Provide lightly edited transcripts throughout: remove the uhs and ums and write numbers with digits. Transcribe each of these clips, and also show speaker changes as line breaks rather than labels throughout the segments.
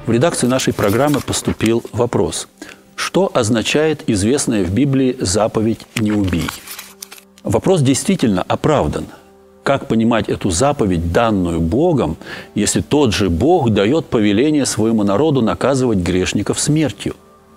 В редакцию нашей программы поступил вопрос: что означает известная в Библии заповедь «Не убий»? Вопрос действительно оправдан. Как понимать эту заповедь, данную Богом, если тот же Бог дает повеление своему народу наказывать грешников смертью?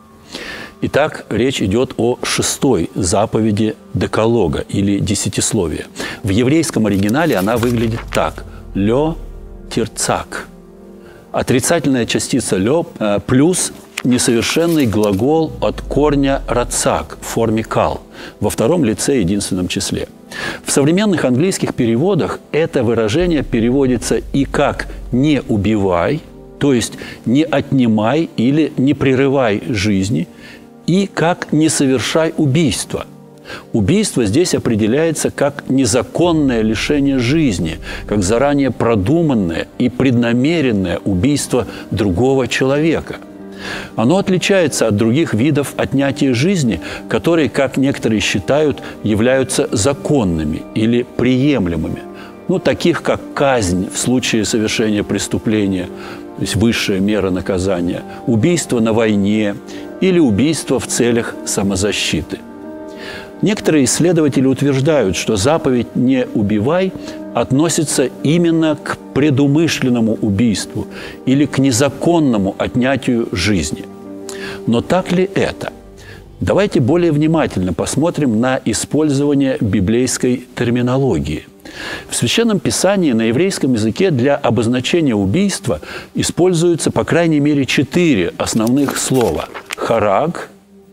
Итак, речь идет о 6-й заповеди Декалога или Десятисловия. В еврейском оригинале она выглядит так: «Лё тирцак». Отрицательная частица «лё» плюс несовершенный глагол от корня «рацак» в форме «кал» во втором лице единственном числе. В современных английских переводах это выражение переводится и как «не убивай», то есть «не отнимай» или «не прерывай жизни», и как «не совершай убийство». Убийство здесь определяется как незаконное лишение жизни, как заранее продуманное и преднамеренное убийство другого человека. Оно отличается от других видов отнятия жизни, которые, как некоторые считают, являются законными или приемлемыми. Таких как казнь в случае совершения преступления, то есть высшая мера наказания, убийство на войне или убийство в целях самозащиты. Некоторые исследователи утверждают, что заповедь «не убивай» относится именно к предумышленному убийству или к незаконному отнятию жизни. Но так ли это? Давайте более внимательно посмотрим на использование библейской терминологии. В Священном Писании на еврейском языке для обозначения убийства используются по крайней мере 4 основных слова: хараг,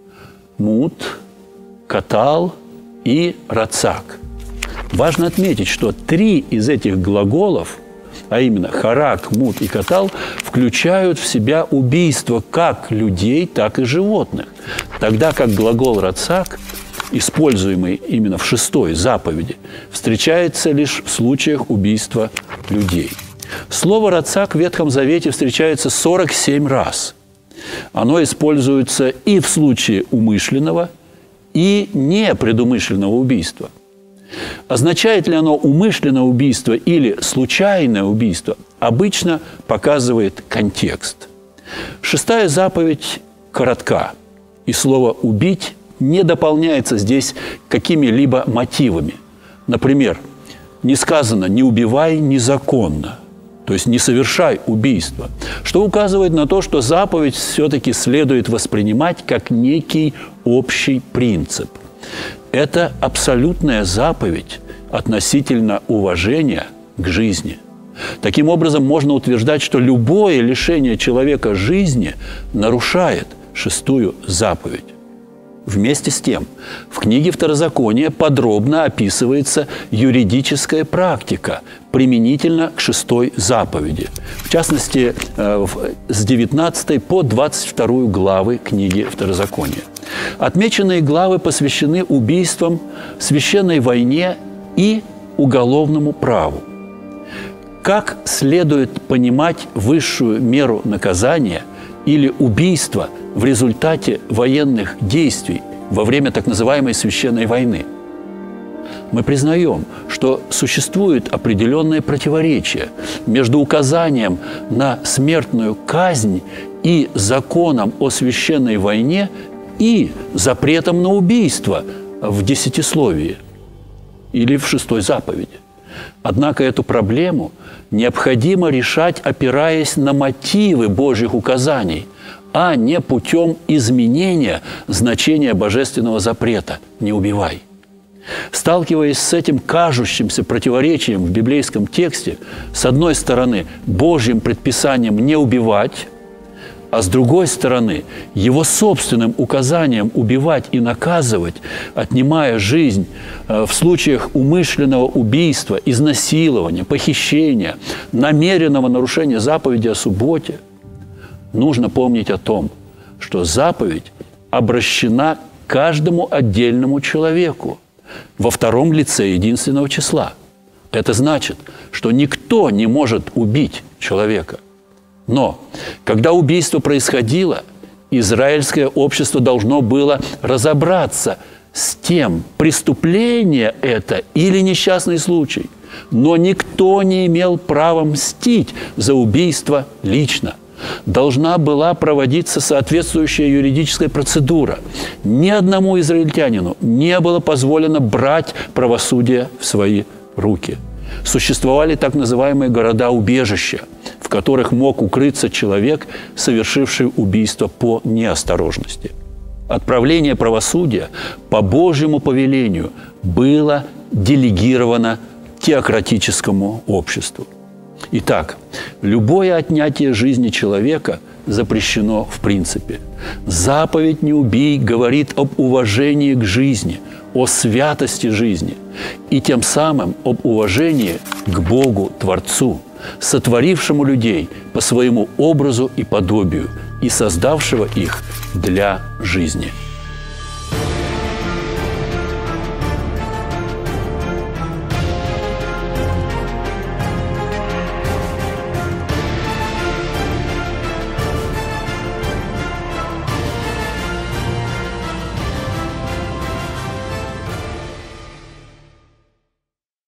мут, катал и рацак. Важно отметить, что 3 из этих глаголов, а именно хараг, мут и катал, включают в себя убийство как людей, так и животных, тогда как глагол рацак, используемый именно в 6-й заповеди, встречается лишь в случаях убийства людей. Слово «рацак» в Ветхом Завете встречается 47 раз. Оно используется и в случае умышленного, и непредумышленного убийства. Означает ли оно умышленное убийство или случайное убийство, обычно показывает контекст. 6-я заповедь коротка, и слово «убить» не дополняется здесь какими-либо мотивами. Например, не сказано «не убивай незаконно», то есть «не совершай убийство», что указывает на то, что заповедь все-таки следует воспринимать как некий общий принцип. Это абсолютная заповедь относительно уважения к жизни. Таким образом, можно утверждать, что любое лишение человека жизни нарушает 6-ю заповедь. Вместе с тем, в книге Второзакония подробно описывается юридическая практика применительно к 6-й заповеди. В частности, с 19 по 22 главы книги Второзакония. Отмеченные главы посвящены убийствам, священной войне и уголовному праву. Как следует понимать высшую меру наказания или убийства в результате военных действий во время так называемой священной войны? Мы признаем, что существует определенное противоречие между указанием на смертную казнь и законом о священной войне и запретом на убийство в Десятисловии или в 6-й заповеди. Однако эту проблему необходимо решать, опираясь на мотивы Божьих указаний, а не путем изменения значения божественного запрета «не убивай». Сталкиваясь с этим кажущимся противоречием в библейском тексте, с одной стороны, Божьим предписанием «не убивать», а с другой стороны, его собственным указанием убивать и наказывать, отнимая жизнь в случаях умышленного убийства, изнасилования, похищения, намеренного нарушения заповеди о субботе, нужно помнить о том, что заповедь обращена к каждому отдельному человеку во втором лице единственного числа. Это значит, что никто не может убить человека. Но когда убийство происходило, израильское общество должно было разобраться с тем, преступление это или несчастный случай. Но никто не имел права мстить за убийство лично. должна была проводиться соответствующая юридическая процедура. Ни одному израильтянину не было позволено брать правосудие в свои руки. Существовали так называемые города-убежища, в которых мог укрыться человек, совершивший убийство по неосторожности. Отправление правосудия по Божьему повелению было делегировано теократическому обществу. Итак, любое отнятие жизни человека запрещено в принципе. Заповедь «Не убий» говорит об уважении к жизни, о святости жизни и тем самым об уважении к Богу Творцу, сотворившему людей по своему образу и подобию и создавшего их для жизни.